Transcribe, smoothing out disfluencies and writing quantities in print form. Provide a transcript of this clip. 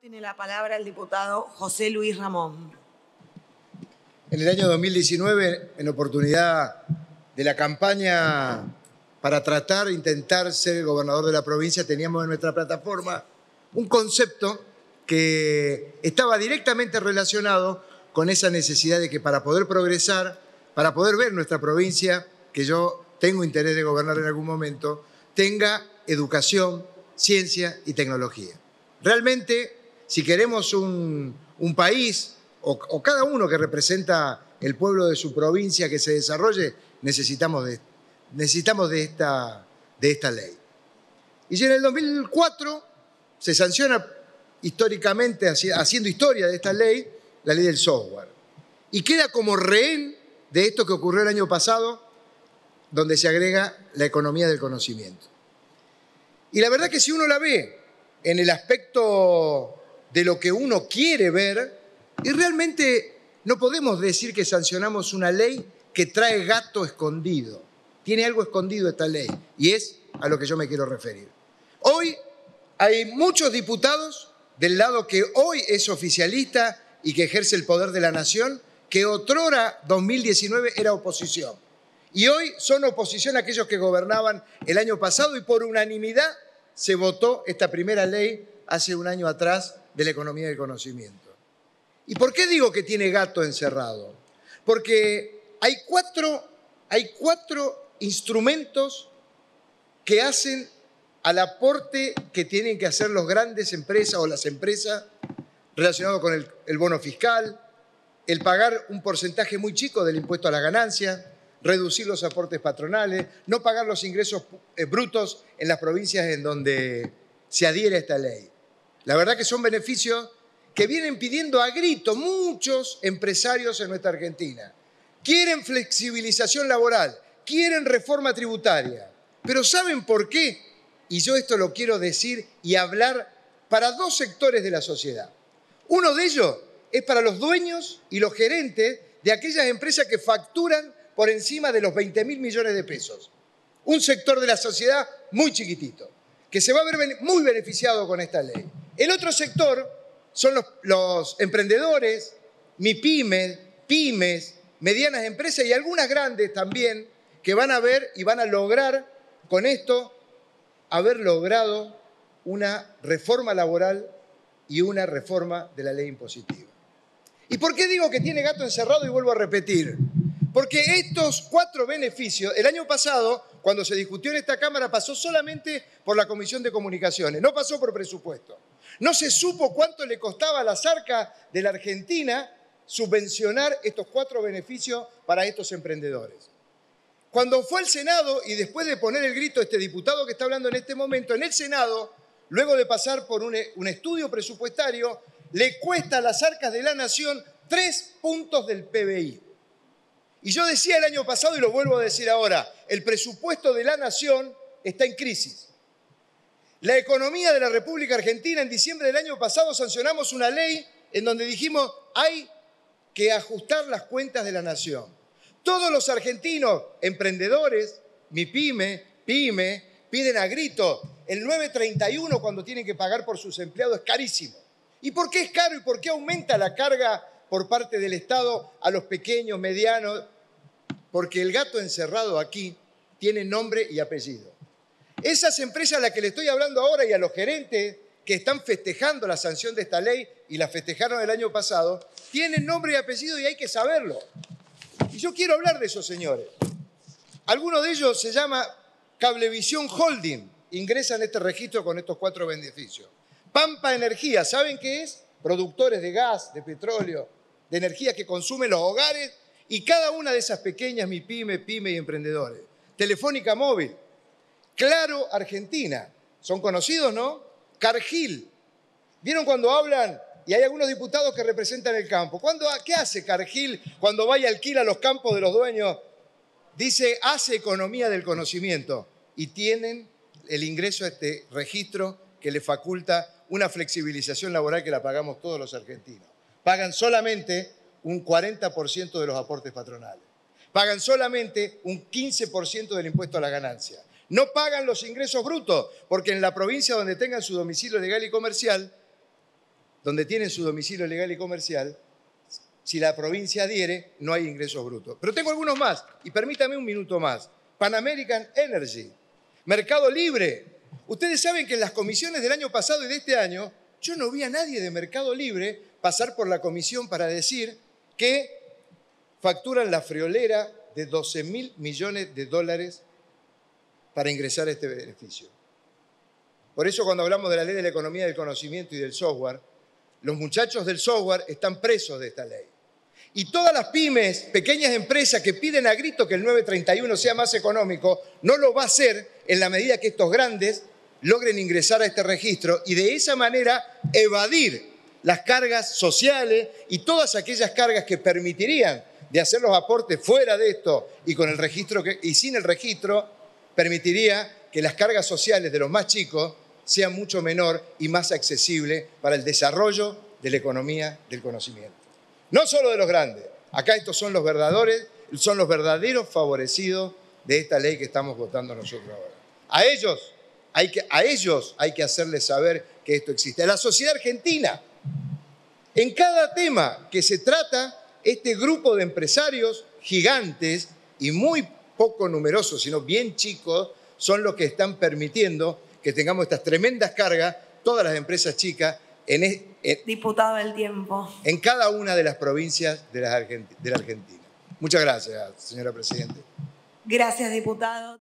Tiene la palabra el diputado José Luis Ramón. En el año 2019, en oportunidad de la campaña para intentar ser gobernador de la provincia, teníamos en nuestra plataforma un concepto que estaba directamente relacionado con esa necesidad de que para poder progresar, para poder ver nuestra provincia, que yo tengo interés de gobernar en algún momento, tenga educación, ciencia y tecnología. Realmente, si queremos un país, o cada uno que representa el pueblo de su provincia que se desarrolle, necesitamos de esta ley. Y en el 2004 se sanciona históricamente, haciendo historia de esta ley, la ley del software. Y queda como rehén de esto que ocurrió el año pasado, donde se agrega la economía del conocimiento. Y la verdad que si uno la ve en el aspecto de lo que uno quiere ver, y realmente no podemos decir que sancionamos una ley que trae gato escondido. Tiene algo escondido esta ley, y es a lo que yo me quiero referir. Hoy hay muchos diputados del lado que hoy es oficialista y que ejerce el poder de la nación, que otrora 2019 era oposición. Y hoy son oposición a aquellos que gobernaban el año pasado, y por unanimidad se votó esta primera ley hace un año atrás de la economía del conocimiento. ¿Y por qué digo que tiene gato encerrado? Porque hay cuatro instrumentos que hacen al aporte que tienen que hacer las grandes empresas o las empresas relacionado con el bono fiscal, el pagar un porcentaje muy chico del impuesto a la ganancia, reducir los aportes patronales, no pagar los ingresos brutos en las provincias en donde se adhiere a esta ley. La verdad que son beneficios que vienen pidiendo a grito muchos empresarios en nuestra Argentina. Quieren flexibilización laboral, quieren reforma tributaria, pero ¿saben por qué? Y yo esto lo quiero decir y hablar para dos sectores de la sociedad. Uno de ellos es para los dueños y los gerentes de aquellas empresas que facturan por encima de los 20.000 millones de pesos. Un sector de la sociedad muy chiquitito, que se va a ver muy beneficiado con esta ley. El otro sector son los emprendedores, MIPYMES, pymes, medianas empresas y algunas grandes también, que van a ver y van a lograr con esto haber logrado una reforma laboral y una reforma de la ley impositiva. ¿Y por qué digo que tiene gato encerrado? Y vuelvo a repetir. Porque estos cuatro beneficios, el año pasado, cuando se discutió en esta Cámara, pasó solamente por la Comisión de Comunicaciones, no pasó por presupuesto. No se supo cuánto le costaba a las arcas de la Argentina subvencionar estos cuatro beneficios para estos emprendedores. Cuando fue al Senado, y después de poner el grito este diputado que está hablando en este momento, en el Senado, luego de pasar por un estudio presupuestario, le cuesta a las arcas de la nación 3 puntos del PBI. Y yo decía el año pasado y lo vuelvo a decir ahora, el presupuesto de la nación está en crisis. La economía de la República Argentina, en diciembre del año pasado sancionamos una ley en donde dijimos hay que ajustar las cuentas de la nación. Todos los argentinos, emprendedores, MIPYME, PYME, piden a grito el 931 cuando tienen que pagar por sus empleados, es carísimo. ¿Y por qué es caro y por qué aumenta la carga por parte del Estado a los pequeños, medianos? Porque el gato encerrado aquí tiene nombre y apellido. Esas empresas a las que le estoy hablando ahora y a los gerentes que están festejando la sanción de esta ley y la festejaron el año pasado, tienen nombre y apellido y hay que saberlo. Y yo quiero hablar de esos señores. Alguno de ellos se llama Cablevisión Holding, ingresan en este registro con estos cuatro beneficios. Pampa Energía, ¿saben qué es? Productores de gas, de petróleo, de energía que consumen los hogares y cada una de esas pequeñas MIPYME, PYME y emprendedores. Telefónica Móvil, Claro Argentina, son conocidos, ¿no? Cargill, ¿vieron cuando hablan? Y hay algunos diputados que representan el campo. ¿Qué hace Cargill cuando va y alquila los campos de los dueños? Dice, hace economía del conocimiento y tienen el ingreso a este registro que le faculta una flexibilización laboral que la pagamos todos los argentinos. Pagan solamente un 40% de los aportes patronales. Pagan solamente un 15% del impuesto a la ganancia. No pagan los ingresos brutos, porque en la provincia donde tengan su domicilio legal y comercial, donde tienen su domicilio legal y comercial, si la provincia adhiere, no hay ingresos brutos. Pero tengo algunos más, y permítame un minuto más. Pan American Energy, Mercado Libre. Ustedes saben que en las comisiones del año pasado y de este año, yo no vi a nadie de Mercado Libre pasar por la comisión para decir que facturan la friolera de 12.000 millones de dólares para ingresar a este beneficio. Por eso cuando hablamos de la ley de la economía del conocimiento y del software, los muchachos del software están presos de esta ley. Y todas las pymes, pequeñas empresas que piden a grito que el 931 sea más económico, no lo va a hacer en la medida que estos grandes logren ingresar a este registro y de esa manera evadir las cargas sociales y todas aquellas cargas que permitirían de hacer los aportes fuera de esto y con el registro y sin el registro, permitiría que las cargas sociales de los más chicos sean mucho menor y más accesible para el desarrollo de la economía del conocimiento. No solo de los grandes, acá estos son los verdaderos favorecidos de esta ley que estamos votando nosotros ahora. A ellos hay que hacerles saber que esto existe. A la sociedad argentina, en cada tema que se trata, este grupo de empresarios gigantes y muy poco numerosos, sino bien chicos, son los que están permitiendo que tengamos estas tremendas cargas, todas las empresas chicas, Diputado, el tiempo. En cada una de las provincias de la Argentina. Muchas gracias, señora Presidenta. Gracias, diputado.